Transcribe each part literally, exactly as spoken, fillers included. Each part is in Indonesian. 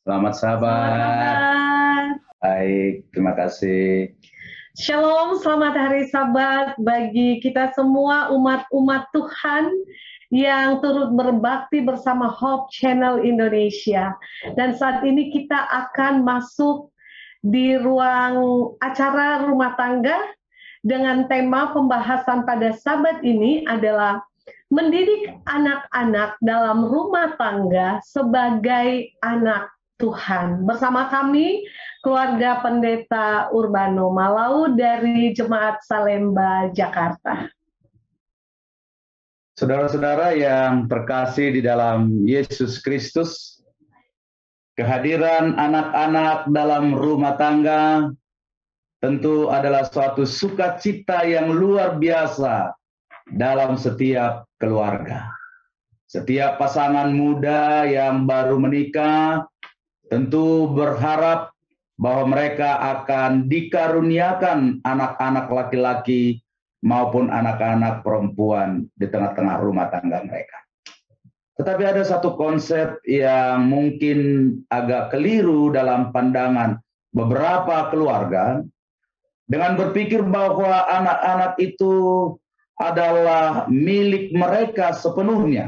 Selamat Selamat sahabat. sahabat. Baik, terima kasih. Shalom, selamat hari Sabat bagi kita semua umat-umat Tuhan yang turut berbakti bersama Hope Channel Indonesia. Dan saat ini kita akan masuk di ruang acara rumah tangga dengan tema pembahasan pada Sabat ini adalah mendidik anak-anak dalam rumah tangga sebagai anak Tuhan. Bersama kami, keluarga Pendeta Urbano Malau dari Jemaat Salemba, Jakarta. Saudara-saudara yang terkasih di dalam Yesus Kristus, kehadiran anak-anak dalam rumah tangga tentu adalah suatu sukacita yang luar biasa dalam setiap keluarga. Setiap pasangan muda yang baru menikah tentu berharap bahwa mereka akan dikaruniakan anak-anak laki-laki maupun anak-anak perempuan di tengah-tengah rumah tangga mereka. Tetapi ada satu konsep yang mungkin agak keliru dalam pandangan beberapa keluarga dengan berpikir bahwa anak-anak itu adalah milik mereka sepenuhnya.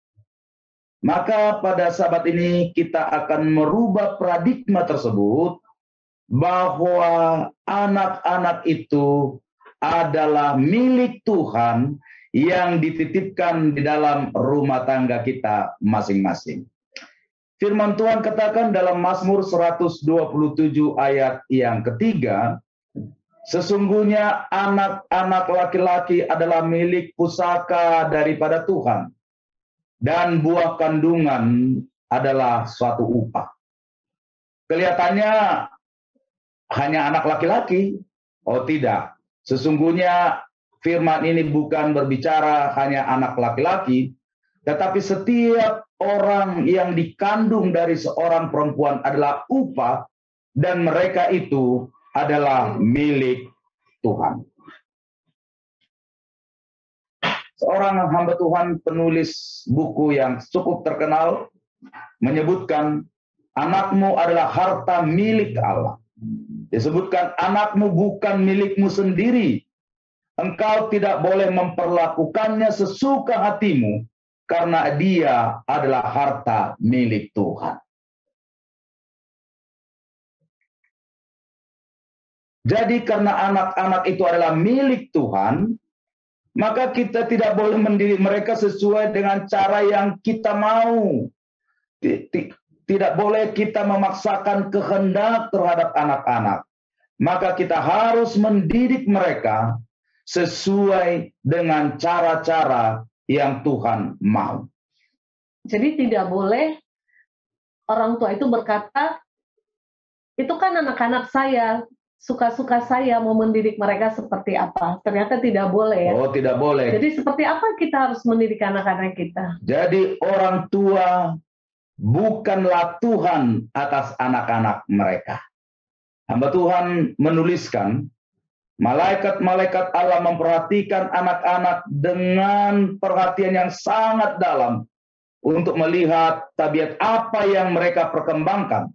Maka pada saat ini kita akan merubah paradigma tersebut bahwa anak-anak itu adalah milik Tuhan yang dititipkan di dalam rumah tangga kita masing-masing. Firman Tuhan katakan dalam Mazmur seratus dua puluh tujuh ayat yang ketiga, sesungguhnya anak-anak laki-laki adalah milik pusaka daripada Tuhan, dan buah kandungan adalah suatu upah. Kelihatannya hanya anak laki-laki. Oh tidak, sesungguhnya firman ini bukan berbicara hanya anak laki-laki, tetapi setiap orang yang dikandung dari seorang perempuan adalah upah, dan mereka itu adalah milik Tuhan. Seorang hamba Tuhan penulis buku yang cukup terkenal menyebutkan anakmu adalah harta milik Allah. Disebutkan anakmu bukan milikmu sendiri. Engkau tidak boleh memperlakukannya sesuka hatimu karena dia adalah harta milik Tuhan. Jadi karena anak-anak itu adalah milik Tuhan, maka kita tidak boleh mendidik mereka sesuai dengan cara yang kita mau. Tidak boleh kita memaksakan kehendak terhadap anak-anak. Maka kita harus mendidik mereka sesuai dengan cara-cara yang Tuhan mau. Jadi tidak boleh orang tua itu berkata, itu kan anak-anak saya, suka-suka saya mau mendidik mereka seperti apa. Ternyata tidak boleh ya. Oh, tidak boleh. Jadi seperti apa kita harus mendidik anak-anak kita? Jadi orang tua bukanlah Tuhan atas anak-anak mereka. Hamba Tuhan menuliskan, malaikat-malaikat Allah memperhatikan anak-anak dengan perhatian yang sangat dalam untuk melihat tabiat apa yang mereka perkembangkan.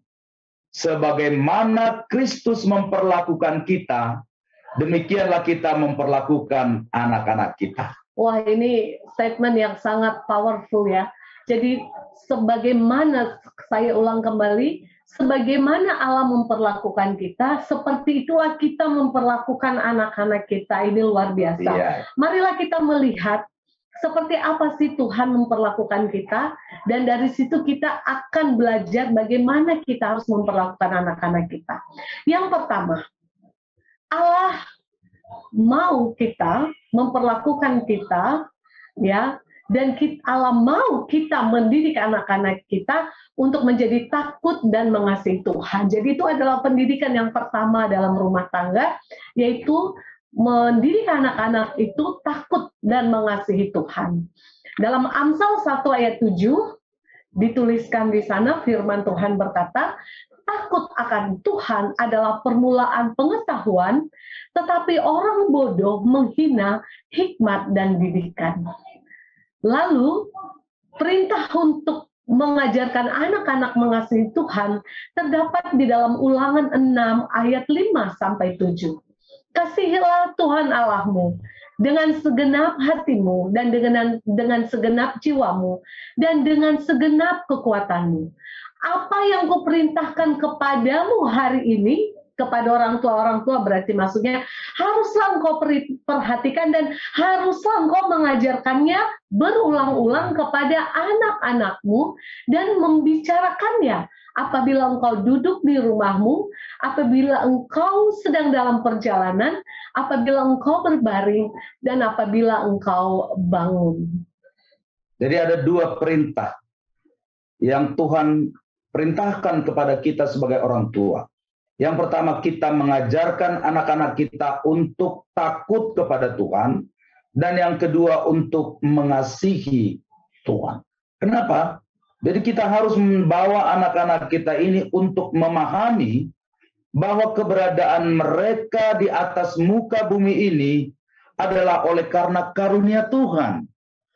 Sebagaimana Kristus memperlakukan kita, demikianlah kita memperlakukan anak-anak kita. Wah, ini statement yang sangat powerful ya. Jadi sebagaimana, saya ulang kembali, sebagaimana Allah memperlakukan kita, seperti itulah kita memperlakukan anak-anak kita. Ini luar biasa. Iya. Marilah kita melihat seperti apa sih Tuhan memperlakukan kita, dan dari situ kita akan belajar bagaimana kita harus memperlakukan anak-anak kita. Yang pertama, Allah mau kita memperlakukan kita, ya, dan kita, Allah mau kita mendidik anak-anak kita untuk menjadi takut dan mengasihi Tuhan. Jadi itu adalah pendidikan yang pertama dalam rumah tangga, yaitu mendidik anak-anak itu takut dan mengasihi Tuhan. Dalam Amsal satu ayat tujuh dituliskan di sana, firman Tuhan berkata, takut akan Tuhan adalah permulaan pengetahuan, tetapi orang bodoh menghina hikmat dan didikan. Lalu perintah untuk mengajarkan anak-anak mengasihi Tuhan terdapat di dalam Ulangan enam ayat lima sampai tujuh. Kasihilah Tuhan Allahmu dengan segenap hatimu dan dengan dengan segenap jiwamu dan dengan segenap kekuatanmu. Apa yang kuperintahkan kepadamu hari ini, kepada orang tua, orang tua berarti maksudnya haruslah engkau perhatikan dan haruslah engkau mengajarkannya berulang-ulang kepada anak-anakmu dan membicarakannya apabila engkau duduk di rumahmu, apabila engkau sedang dalam perjalanan, apabila engkau berbaring, dan apabila engkau bangun. Jadi ada dua perintah yang Tuhan perintahkan kepada kita sebagai orang tua. Yang pertama, kita mengajarkan anak-anak kita untuk takut kepada Tuhan. Dan yang kedua, untuk mengasihi Tuhan. Kenapa? Jadi kita harus membawa anak-anak kita ini untuk memahami bahwa keberadaan mereka di atas muka bumi ini adalah oleh karena karunia Tuhan.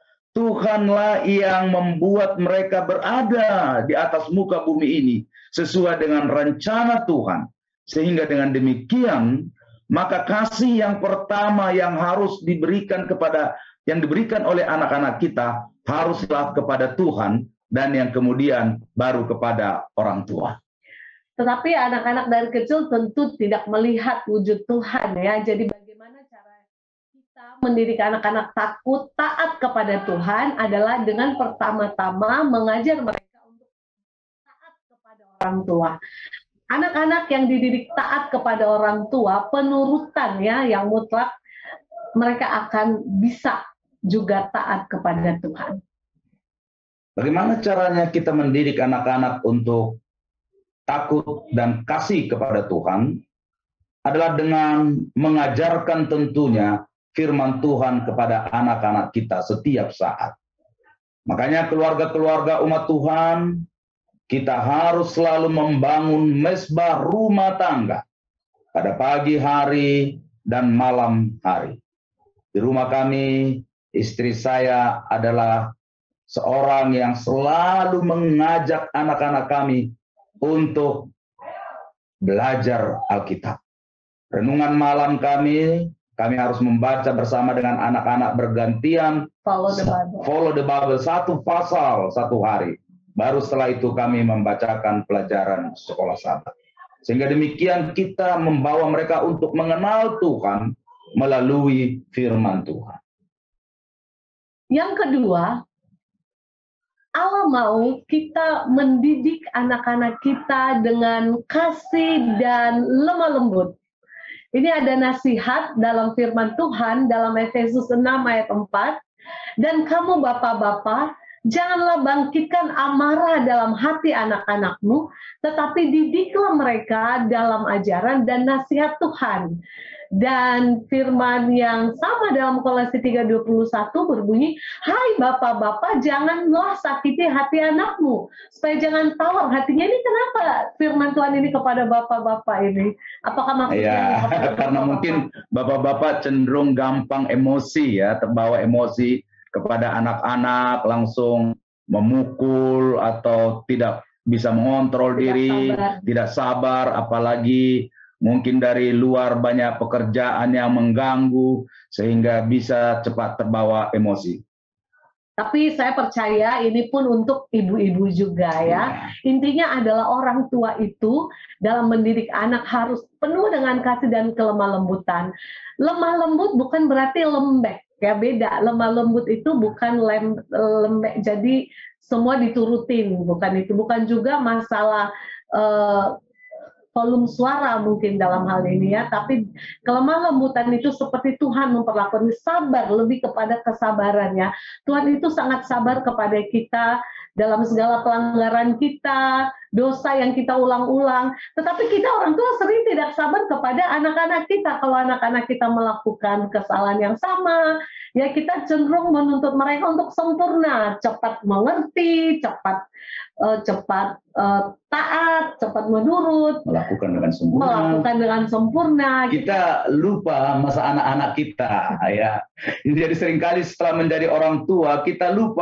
Tuhanlah yang membuat mereka berada di atas muka bumi ini sesuai dengan rencana Tuhan. Sehingga dengan demikian, maka kasih yang pertama yang harus diberikan kepada yang diberikan oleh anak-anak kita haruslah kepada Tuhan, dan yang kemudian baru kepada orang tua. Tetapi anak-anak dari kecil tentu tidak melihat wujud Tuhan, ya. Jadi bagaimana cara kita mendidik anak-anak takut taat kepada Tuhan adalah dengan pertama-tama mengajar mereka untuk taat kepada orang tua. Anak-anak yang dididik taat kepada orang tua, penurutan ya yang mutlak, mereka akan bisa juga taat kepada Tuhan. Bagaimana caranya kita mendidik anak-anak untuk takut dan kasih kepada Tuhan? Adalah dengan mengajarkan tentunya firman Tuhan kepada anak-anak kita setiap saat. Makanya keluarga-keluarga umat Tuhan, kita harus selalu membangun mezbah rumah tangga pada pagi hari dan malam hari. Di rumah kami, istri saya adalah seorang yang selalu mengajak anak-anak kami untuk belajar Alkitab. Renungan malam kami, kami harus membaca bersama dengan anak-anak bergantian. Follow the Bible. Follow the Bible, satu pasal satu hari. Baru setelah itu kami membacakan pelajaran sekolah sahabat. Sehingga demikian kita membawa mereka untuk mengenal Tuhan melalui firman Tuhan. Yang kedua, Allah mau kita mendidik anak-anak kita dengan kasih dan lemah lembut. Ini ada nasihat dalam firman Tuhan dalam Efesus enam ayat empat. Dan kamu bapak-bapak, janganlah bangkitkan amarah dalam hati anak-anakmu, tetapi didiklah mereka dalam ajaran dan nasihat Tuhan. Dan firman yang sama dalam Kolose tiga dua puluh satu berbunyi, hai bapak-bapak, janganlah sakiti hati anakmu, supaya jangan tawar hatinya. Ini kenapa firman Tuhan ini kepada bapak-bapak ini? Apakah maksudnya? Ya, karena bapak-bapak? Mungkin bapak-bapak cenderung gampang emosi ya, terbawa emosi kepada anak-anak, langsung memukul atau tidak bisa mengontrol tidak diri, sabar. tidak sabar, apalagi mungkin dari luar banyak pekerjaan yang mengganggu sehingga bisa cepat terbawa emosi. Tapi saya percaya ini pun untuk ibu-ibu juga ya. Intinya adalah orang tua itu dalam mendidik anak harus penuh dengan kasih dan kelemah lembutan. Lemah lembut bukan berarti lembek. Ya beda, lemah lembut itu bukan lem, lembek, jadi semua diturutin, bukan itu, bukan juga masalah uh, volume suara mungkin dalam hal ini ya, tapi kelemah lembutan itu seperti Tuhan memperlakukan, sabar, lebih kepada kesabarannya. Tuhan itu sangat sabar kepada kita dalam segala pelanggaran kita, dosa yang kita ulang-ulang, tetapi kita orang tua sering tidak sabar kepada anak-anak kita. Kalau anak-anak kita melakukan kesalahan yang sama, ya kita cenderung menuntut mereka untuk sempurna, cepat mengerti, cepat uh, cepat uh, taat, cepat menurut, melakukan dengan sempurna. Melakukan dengan sempurna. Kita lupa masa anak-anak kita, ya. Jadi seringkali setelah menjadi orang tua, kita lupa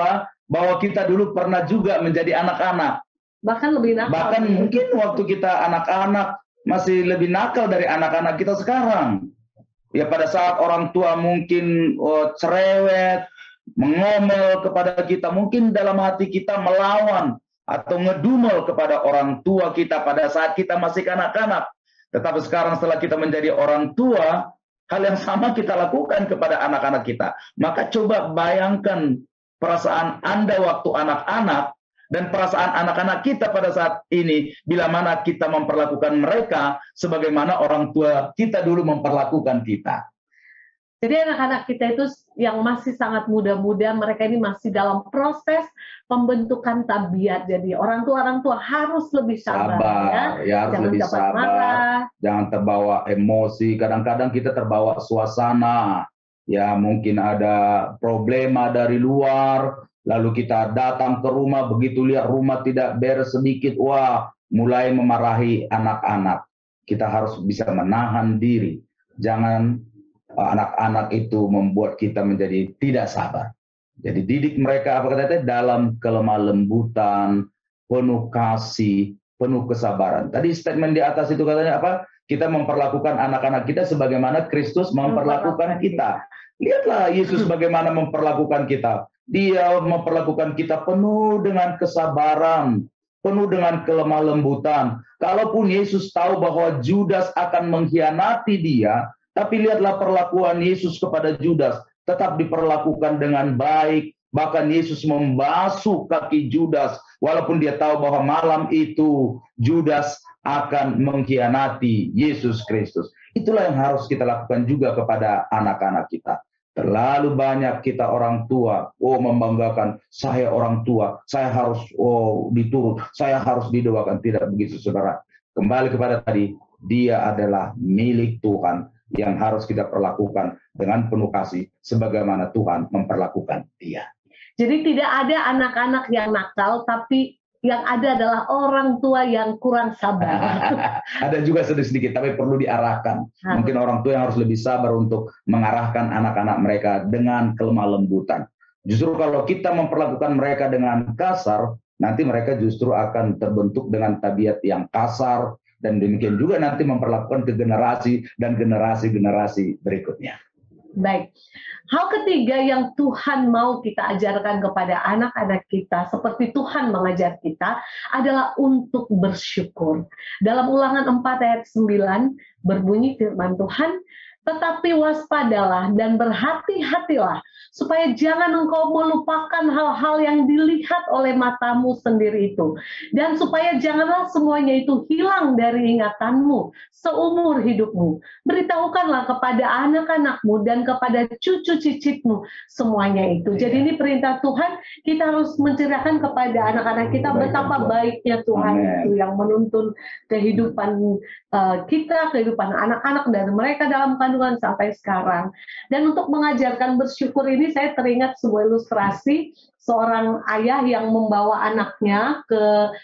bahwa kita dulu pernah juga menjadi anak-anak. Bahkan lebih nakal. Bahkan mungkin waktu kita anak-anak masih lebih nakal dari anak-anak kita sekarang. Ya pada saat orang tua mungkin oh, cerewet, mengomel kepada kita, mungkin dalam hati kita melawan atau ngedumel kepada orang tua kita pada saat kita masih kanak-kanak. Tetapi sekarang setelah kita menjadi orang tua, hal yang sama kita lakukan kepada anak-anak kita. Maka coba bayangkan perasaan Anda waktu anak-anak dan perasaan anak-anak kita pada saat ini bila mana kita memperlakukan mereka sebagaimana orang tua kita dulu memperlakukan kita. Jadi anak-anak kita itu yang masih sangat muda-muda, mereka ini masih dalam proses pembentukan tabiat. Jadi orang tua-orang tua harus lebih sabar, sabar ya, ya harus jangan lebih cepat sabar, marah. Jangan terbawa emosi. Kadang-kadang kita terbawa suasana, ya mungkin ada problema dari luar, lalu kita datang ke rumah, begitu lihat rumah tidak beres sedikit, wah mulai memarahi anak-anak. Kita harus bisa menahan diri, jangan anak-anak itu membuat kita menjadi tidak sabar. Jadi didik mereka apa katanya dalam kelemah lembutan, penuh kasih, penuh kesabaran. Tadi statement di atas itu katanya apa? Kita memperlakukan anak-anak kita sebagaimana Kristus memperlakukan kita. Lihatlah Yesus bagaimana memperlakukan kita. Dia memperlakukan kita penuh dengan kesabaran, penuh dengan kelemah lembutan. Kalaupun Yesus tahu bahwa Judas akan mengkhianati dia, tapi lihatlah perlakuan Yesus kepada Judas, tetap diperlakukan dengan baik. Bahkan Yesus membasuh kaki Judas, walaupun dia tahu bahwa malam itu Judas akan mengkhianati Yesus Kristus. Itulah yang harus kita lakukan juga kepada anak-anak kita. Terlalu banyak kita orang tua, oh membanggakan, saya orang tua, saya harus oh diturut, saya harus didoakan. Tidak begitu saudara. Kembali kepada tadi, dia adalah milik Tuhan yang harus kita perlakukan dengan penuh kasih sebagaimana Tuhan memperlakukan dia. Jadi tidak ada anak-anak yang nakal, tapi yang ada adalah orang tua yang kurang sabar. Ada juga sedikit-sedikit, tapi perlu diarahkan. Hmm. Mungkin orang tua yang harus lebih sabar untuk mengarahkan anak-anak mereka dengan kelemah lembutan. Justru kalau kita memperlakukan mereka dengan kasar, nanti mereka justru akan terbentuk dengan tabiat yang kasar, dan demikian juga nanti memperlakukan ke generasi dan generasi-generasi berikutnya. Baik. Hal ketiga yang Tuhan mau kita ajarkan kepada anak-anak kita, seperti Tuhan mengajar kita, adalah untuk bersyukur. Dalam Ulangan empat ayat sembilan, berbunyi firman Tuhan, tetapi waspadalah dan berhati-hatilah, supaya jangan engkau melupakan hal-hal yang dilihat oleh matamu sendiri itu. Dan supaya janganlah semuanya itu hilang dari ingatanmu seumur hidupmu. Beritahukanlah kepada anak-anakmu dan kepada cucu cicitmu semuanya itu. Jadi ini perintah Tuhan, kita harus menceritakan kepada anak-anak kita betapa baiknya Tuhan itu yang menuntun kehidupan uh, kita, kehidupan anak-anak dan mereka dalam kandungan sampai sekarang. Dan untuk mengajarkan bersyukur ini saya teringat sebuah ilustrasi seorang ayah yang membawa anaknya ke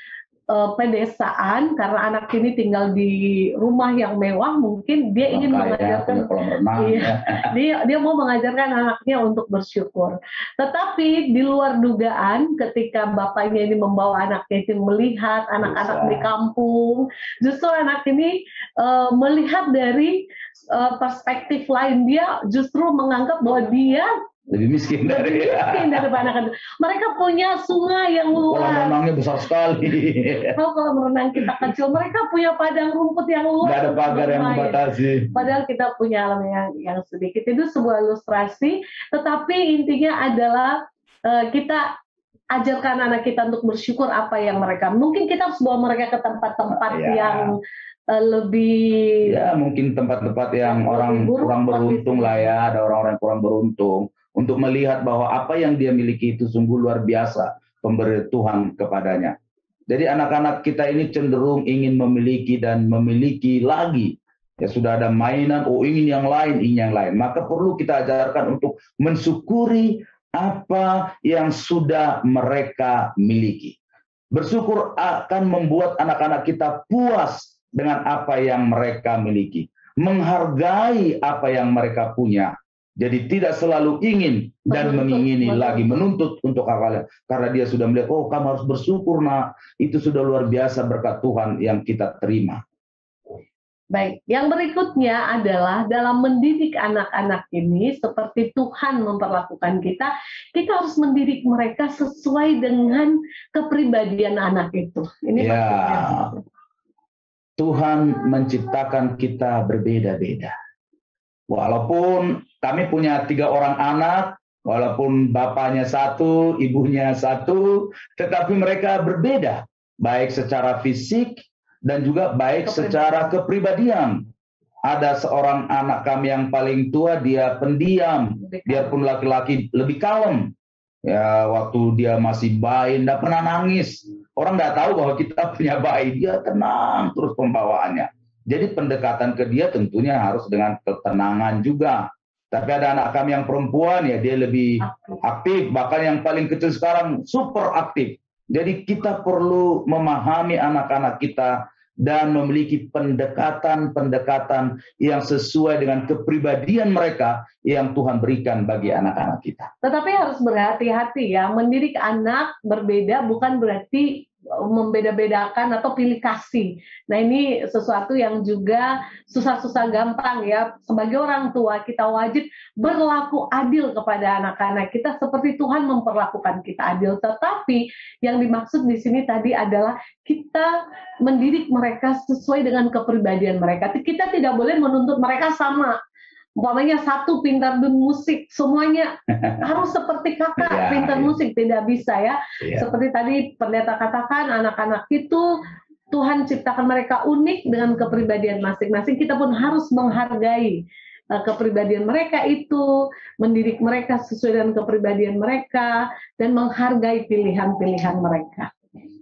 uh, pedesaan karena anak ini tinggal di rumah yang mewah, mungkin dia ingin Maka mengajarkan ya, iya, dia dia mau mengajarkan anaknya untuk bersyukur. Tetapi di luar dugaan ketika bapaknya ini membawa anaknya itu melihat anak-anak di kampung, justru anak ini uh, melihat dari uh, perspektif lain, dia justru menganggap bahwa dia lebih miskin dari lebih miskin daripada anak. Mereka punya sungai yang luas. Kolam renangnya besar sekali. Kalau kolam renang kita kecil, mereka punya padang rumput yang luas. Nggak ada pagar yang membatasi. Padahal kita punya alam yang, yang sedikit. Itu sebuah ilustrasi. Tetapi intinya adalah uh, kita ajarkan anak kita untuk bersyukur apa yang mereka. Mungkin kita harus bawa mereka ke tempat-tempat ya. yang uh, lebih. Ya mungkin tempat-tempat yang orang kurang beruntung lah ya. Ada orang-orang yang kurang beruntung. Untuk melihat bahwa apa yang dia miliki itu sungguh luar biasa pemberi Tuhan kepadanya. Jadi anak-anak kita ini cenderung ingin memiliki dan memiliki lagi. Ya sudah ada mainan, oh ingin yang lain, ingin yang lain. Maka perlu kita ajarkan untuk mensyukuri apa yang sudah mereka miliki. Bersyukur akan membuat anak-anak kita puas dengan apa yang mereka miliki. Menghargai apa yang mereka punya. Jadi tidak selalu ingin dan Menuntut, mengingini menuntut. lagi, menuntut untuk hal-hal. Karena dia sudah melihat, oh kamu harus bersyukur nak, itu sudah luar biasa berkat Tuhan yang kita terima. Baik, yang berikutnya adalah dalam mendidik anak-anak ini seperti Tuhan memperlakukan kita, kita harus mendidik mereka sesuai dengan kepribadian anak itu. Ini Ya, maksudnya. Tuhan menciptakan kita berbeda-beda. Walaupun kami punya tiga orang anak, walaupun bapaknya satu, ibunya satu, tetapi mereka berbeda, baik secara fisik dan juga baik Kepribadian. secara kepribadian. Ada seorang anak kami yang paling tua, dia pendiam, biarpun laki-laki lebih kalem. Ya, waktu dia masih bayi, tidak pernah nangis. Orang nggak tahu bahwa kita punya bayi, dia tenang terus pembawaannya. Jadi pendekatan ke dia tentunya harus dengan ketenangan juga. Tapi ada anak kami yang perempuan, ya dia lebih aktif, bahkan yang paling kecil sekarang super aktif. Jadi kita perlu memahami anak-anak kita dan memiliki pendekatan-pendekatan yang sesuai dengan kepribadian mereka yang Tuhan berikan bagi anak-anak kita. Tetapi harus berhati-hati ya, mendidik anak berbeda bukan berarti membeda-bedakan atau pilih kasih. Nah ini sesuatu yang juga susah-susah gampang ya. Sebagai orang tua kita wajib berlaku adil kepada anak-anak kita seperti Tuhan memperlakukan kita adil. Tetapi yang dimaksud di sini tadi adalah kita mendidik mereka sesuai dengan kepribadian mereka. Kita tidak boleh menuntut mereka sama. Umpamanya satu pintar musik, semuanya harus seperti kakak ya, pintar ya. musik, tidak bisa ya. Ya. Seperti tadi pendeta katakan, anak-anak itu Tuhan ciptakan mereka unik dengan kepribadian masing-masing. Kita pun harus menghargai uh, kepribadian mereka itu, mendidik mereka sesuai dengan kepribadian mereka, dan menghargai pilihan-pilihan mereka.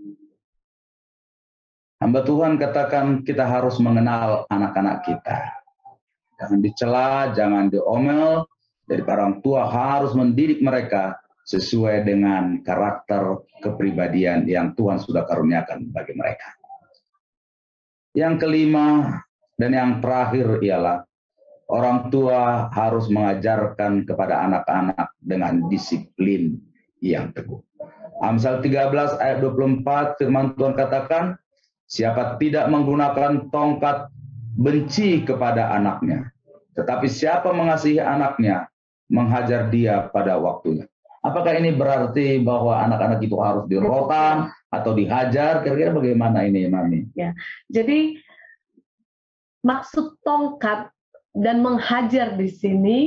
Hamba Tuhan katakan kita harus mengenal anak-anak kita. Jangan dicela, jangan diomel. Dari orang tua harus mendidik mereka sesuai dengan karakter kepribadian yang Tuhan sudah karuniakan bagi mereka. Yang kelima dan yang terakhir ialah orang tua harus mengajarkan kepada anak-anak dengan disiplin yang teguh. Amsal tiga belas ayat dua puluh empat firman Tuhan katakan, siapa tidak menggunakan tongkat benci kepada anaknya, tetapi siapa mengasihi anaknya, menghajar dia pada waktunya. Apakah ini berarti bahwa anak-anak itu harus dirotan atau dihajar? Kira-kira bagaimana ini, Mami? Ya, jadi maksud tongkat dan menghajar di sini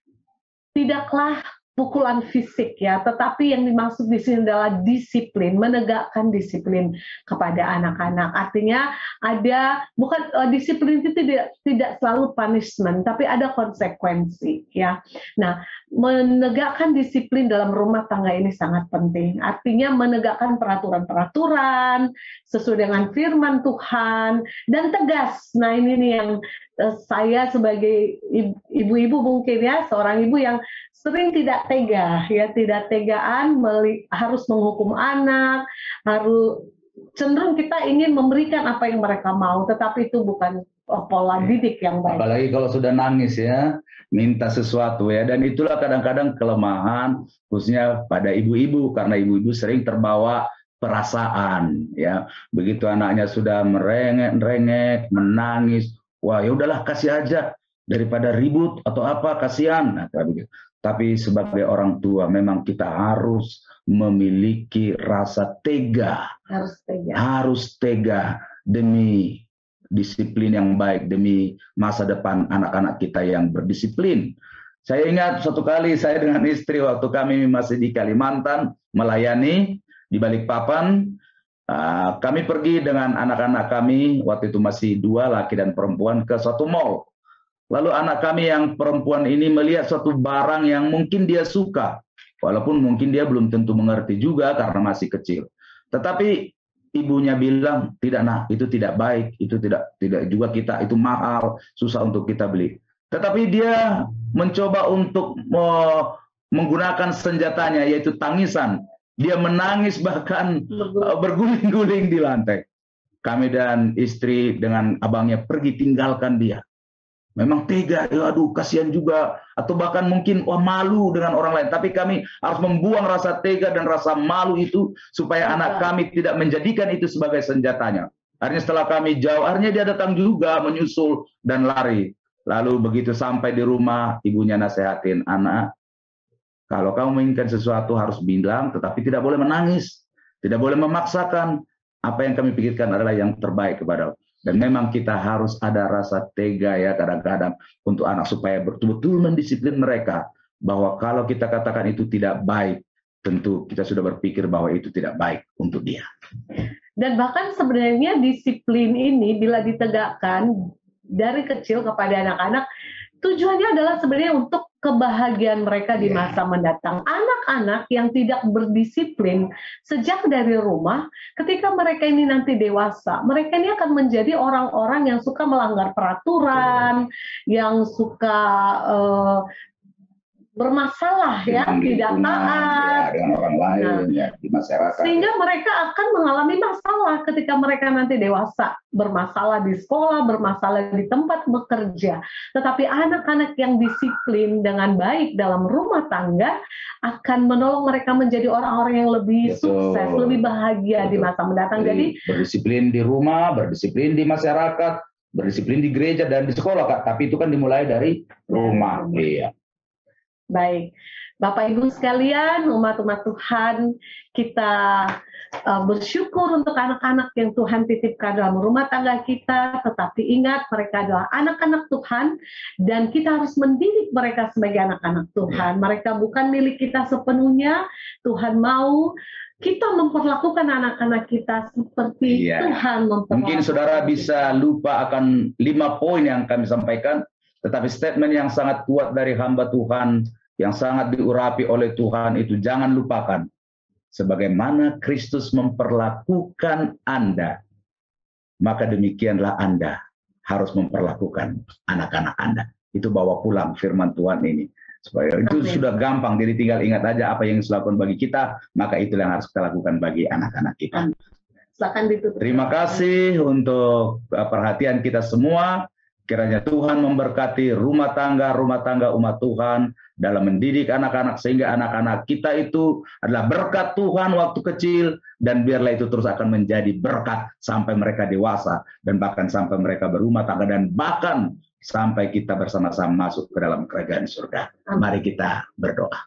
tidaklah pukulan fisik ya, tetapi yang dimaksud di sini adalah disiplin, menegakkan disiplin kepada anak-anak. Artinya ada bukan uh, disiplin itu tidak tidak selalu punishment, tapi ada konsekuensi ya. Nah, menegakkan disiplin dalam rumah tangga ini sangat penting. Artinya menegakkan peraturan-peraturan sesuai dengan firman Tuhan dan tegas. Nah, ini nih yang uh, saya sebagai ibu-ibu mungkin ya, seorang ibu yang sering tidak tega, ya tidak tegaan, meli, harus menghukum anak, harus cenderung kita ingin memberikan apa yang mereka mau, tetapi itu bukan oh, pola didik yang baik. Apalagi kalau sudah nangis ya, minta sesuatu ya, dan itulah kadang-kadang kelemahan, khususnya pada ibu-ibu, karena ibu-ibu sering terbawa perasaan, ya. Begitu anaknya sudah merengek-rengek, menangis, wah ya udahlah kasih aja daripada ribut atau apa, kasihan. Nah, begitu. Tapi sebagai orang tua memang kita harus memiliki rasa tega. Harus tega. Harus tega demi disiplin yang baik, demi masa depan anak-anak kita yang berdisiplin. Saya ingat suatu kali saya dengan istri waktu kami masih di Kalimantan melayani di Balikpapan. Uh, kami pergi dengan anak-anak kami, waktu itu masih dua, laki dan perempuan, ke suatu mall. Lalu anak kami yang perempuan ini melihat suatu barang yang mungkin dia suka. Walaupun mungkin dia belum tentu mengerti juga karena masih kecil. Tetapi ibunya bilang, tidak nah, itu tidak baik, itu tidak tidak juga kita, itu mahal, susah untuk kita beli. Tetapi dia mencoba untuk uh, menggunakan senjatanya, yaitu tangisan. Dia menangis bahkan uh, berguling-guling di lantai. Kami dan istri dengan abangnya pergi tinggalkan dia. memang tega, ya aduh kasihan juga, atau bahkan mungkin wah malu dengan orang lain. Tapi kami harus membuang rasa tega dan rasa malu itu supaya Betul. anak kami tidak menjadikan itu sebagai senjatanya. Akhirnya setelah kami jauh, akhirnya dia datang juga menyusul dan lari. Lalu begitu sampai di rumah, ibunya nasehatin, anak, kalau kamu menginginkan sesuatu harus bilang, tetapi tidak boleh menangis, tidak boleh memaksakan. Apa yang kami pikirkan adalah yang terbaik kepada. Dan memang kita harus ada rasa tega ya kadang-kadang untuk anak supaya betul-betul mendisiplin mereka bahwa kalau kita katakan itu tidak baik, tentu kita sudah berpikir bahwa itu tidak baik untuk dia. Dan bahkan sebenarnya disiplin ini bila ditegakkan dari kecil kepada anak-anak, tujuannya adalah sebenarnya untuk kebahagiaan mereka di masa mendatang. Anak-anak yang tidak berdisiplin sejak dari rumah, ketika mereka ini nanti dewasa, mereka ini akan menjadi orang-orang yang suka melanggar peraturan, yang suka uh, bermasalah ya, tidak taat ya, dengan orang lain nah, ya, di masyarakat. Sehingga mereka akan mengalami masalah ketika mereka nanti dewasa, bermasalah di sekolah, bermasalah di tempat bekerja. Tetapi anak-anak yang disiplin dengan baik dalam rumah tangga akan menolong mereka menjadi orang-orang yang lebih Betul. sukses, lebih bahagia Betul. di masa mendatang. Jadi, Jadi berdisiplin di rumah, berdisiplin di masyarakat, berdisiplin di gereja dan di sekolah, Kak. Tapi itu kan dimulai dari rumah. Iya. Baik, Bapak Ibu sekalian, umat-umat Tuhan, kita uh, bersyukur untuk anak-anak yang Tuhan titipkan dalam rumah tangga kita, tetapi ingat mereka adalah anak-anak Tuhan, dan kita harus mendidik mereka sebagai anak-anak Tuhan. Mereka bukan milik kita sepenuhnya, Tuhan mau kita memperlakukan anak-anak kita seperti iya. Tuhan memperlakukan. Mungkin saudara bisa lupa akan lima poin yang kami sampaikan, tetapi statement yang sangat kuat dari hamba Tuhan, yang sangat diurapi oleh Tuhan itu jangan lupakan. Sebagaimana Kristus memperlakukan Anda, maka demikianlah Anda harus memperlakukan anak-anak Anda. Itu bawa pulang firman Tuhan ini. Supaya itu Amin. Sudah gampang, jadi tinggal ingat aja apa yang dilakukan bagi kita, maka itu yang harus kita lakukan bagi anak-anak kita. Terima kasih untuk perhatian kita semua. Kiranya Tuhan memberkati rumah tangga, rumah tangga umat Tuhan dalam mendidik anak-anak sehingga anak-anak kita itu adalah berkat Tuhan waktu kecil dan biarlah itu terus akan menjadi berkat sampai mereka dewasa dan bahkan sampai mereka berumah tangga dan bahkan sampai kita bersama-sama masuk ke dalam kerajaan surga. Mari kita berdoa.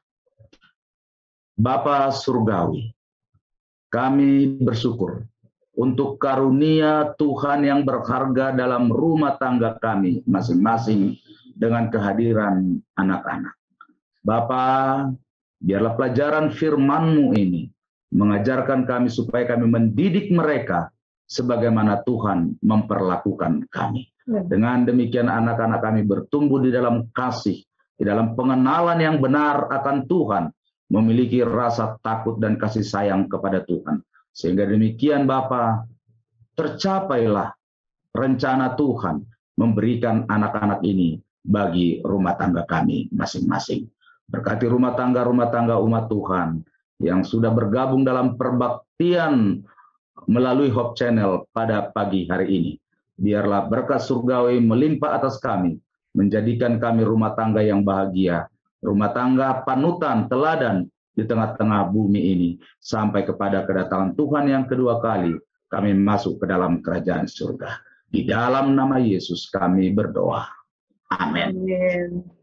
Bapa Surgawi, kami bersyukur untuk karunia Tuhan yang berharga dalam rumah tangga kami masing-masing dengan kehadiran anak-anak. Bapa, biarlah pelajaran firman-Mu ini mengajarkan kami supaya kami mendidik mereka sebagaimana Tuhan memperlakukan kami. Dengan demikian anak-anak kami bertumbuh di dalam kasih, di dalam pengenalan yang benar akan Tuhan, memiliki rasa takut dan kasih sayang kepada Tuhan. Sehingga demikian Bapa, tercapailah rencana Tuhan memberikan anak-anak ini bagi rumah tangga kami masing-masing. Berkati rumah tangga-rumah tangga umat Tuhan yang sudah bergabung dalam perbaktian melalui Hope Channel pada pagi hari ini. Biarlah berkat surgawi melimpah atas kami, menjadikan kami rumah tangga yang bahagia, rumah tangga panutan, teladan, di tengah-tengah bumi ini, sampai kepada kedatangan Tuhan yang kedua kali, kami masuk ke dalam kerajaan surga. Di dalam nama Yesus kami berdoa. Amin. Amin.